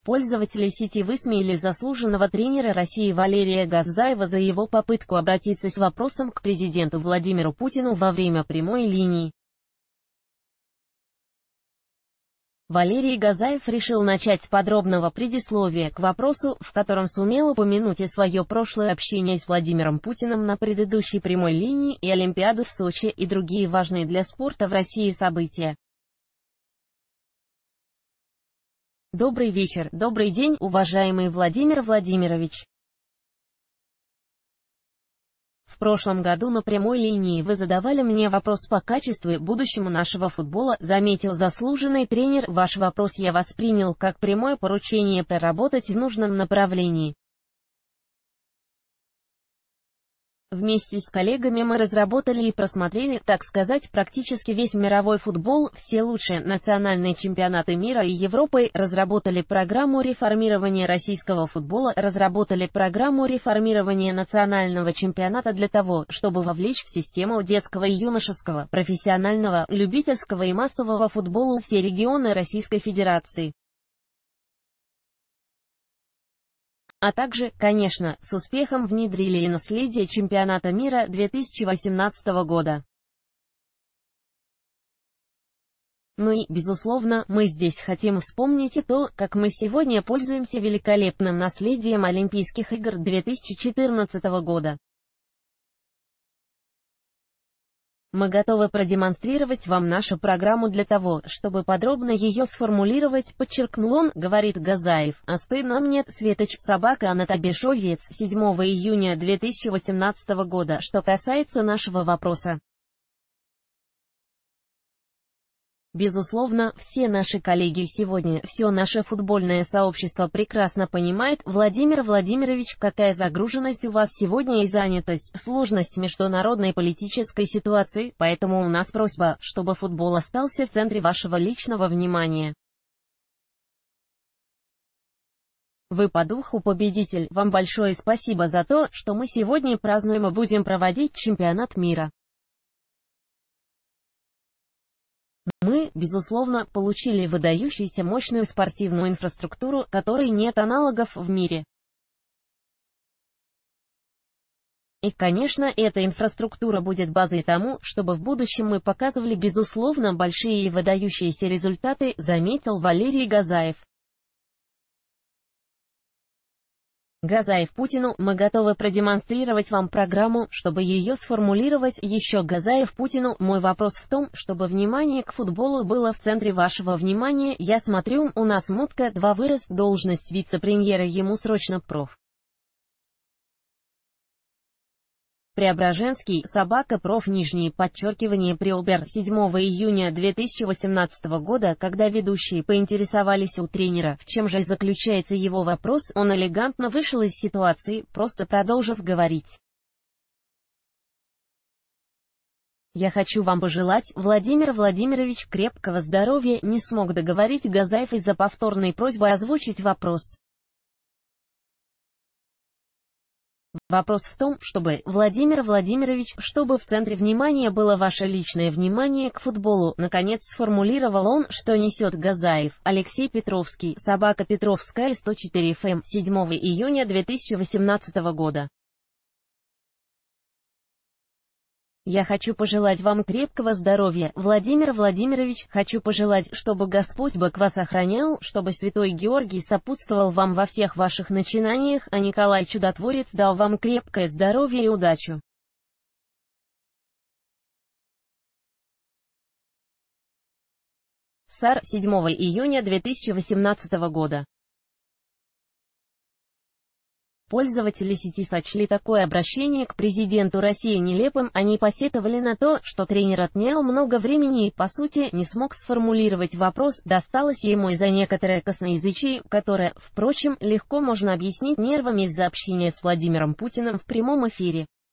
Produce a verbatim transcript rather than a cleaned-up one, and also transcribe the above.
Пользователи сети высмеяли заслуженного тренера России Валерия Газаева за его попытку обратиться с вопросом к президенту Владимиру Путину во время прямой линии. Валерий Газаев решил начать с подробного предисловия к вопросу, в котором сумел упомянуть и свое прошлое общение с Владимиром Путиным на предыдущей прямой линии, и Олимпиаду в Сочи, и другие важные для спорта в России события. Добрый вечер, добрый день, уважаемый Владимир Владимирович. В прошлом году на прямой линии вы задавали мне вопрос по качеству и будущему нашего футбола, заметил заслуженный тренер. Ваш вопрос я воспринял как прямое поручение проработать в нужном направлении. Вместе с коллегами мы разработали и просмотрели, так сказать, практически весь мировой футбол, все лучшие национальные чемпионаты мира и Европы, разработали программу реформирования российского футбола, разработали программу реформирования национального чемпионата для того, чтобы вовлечь в систему детского и юношеского, профессионального, любительского и массового футбола все регионы Российской Федерации. А также, конечно, с успехом внедрили и наследие чемпионата мира две тысячи восемнадцатого года. Ну и, безусловно, мы здесь хотим вспомнить и то, как мы сегодня пользуемся великолепным наследием Олимпийских игр две тысячи четырнадцатого года. Мы готовы продемонстрировать вам нашу программу для того, чтобы подробно ее сформулировать, подчеркнул он, говорит Газаев. А стыдно мне, Светоч, собака Анатабишовец, седьмого июня две тысячи восемнадцатого года, что касается нашего вопроса. Безусловно, все наши коллеги сегодня, все наше футбольное сообщество прекрасно понимает, Владимир Владимирович, какая загруженность у вас сегодня и занятость, сложность международной политической ситуации, поэтому у нас просьба, чтобы футбол остался в центре вашего личного внимания. Вы по духу победитель, вам большое спасибо за то, что мы сегодня празднуем и будем проводить чемпионат мира. Мы, безусловно, получили выдающуюся мощную спортивную инфраструктуру, которой нет аналогов в мире. И, конечно, эта инфраструктура будет базой тому, чтобы в будущем мы показывали, безусловно, большие и выдающиеся результаты, заметил Валерий Газаев. Газаев Путину, мы готовы продемонстрировать вам программу, чтобы ее сформулировать. Еще Газаев Путину, мой вопрос в том, чтобы внимание к футболу было в центре вашего внимания. Я смотрю, у нас Мутка два вырос, должность вице-премьера ему срочно проф. Преображенский, собака проф. Нижнее подчеркивание Приобер, седьмого июня две тысячи восемнадцатого года, когда ведущие поинтересовались у тренера, в чем же заключается его вопрос, он элегантно вышел из ситуации, просто продолжив говорить. Я хочу вам пожелать, Владимир Владимирович, крепкого здоровья, не смог договорить Газаев из-за повторной просьбы озвучить вопрос. Вопрос в том, чтобы, Владимир Владимирович, чтобы в центре внимания было ваше личное внимание к футболу, наконец сформулировал он, что несет Газаев. Алексей Петровский, собака Петровская сто четыре эф эм, седьмого июня две тысячи восемнадцатого года. Я хочу пожелать вам крепкого здоровья, Владимир Владимирович, хочу пожелать, чтобы Господь Бог вас охранял, чтобы Святой Георгий сопутствовал вам во всех ваших начинаниях, а Николай Чудотворец дал вам крепкое здоровье и удачу. САР, седьмого июня две тысячи восемнадцатого года. Пользователи сети сочли такое обращение к президенту России нелепым, они посетовали на то, что тренер отнял много времени и, по сути, не смог сформулировать вопрос, досталось ему из-за некоторое косноязычие, которое, впрочем, легко можно объяснить нервами из-за общения с Владимиром Путиным в прямом эфире.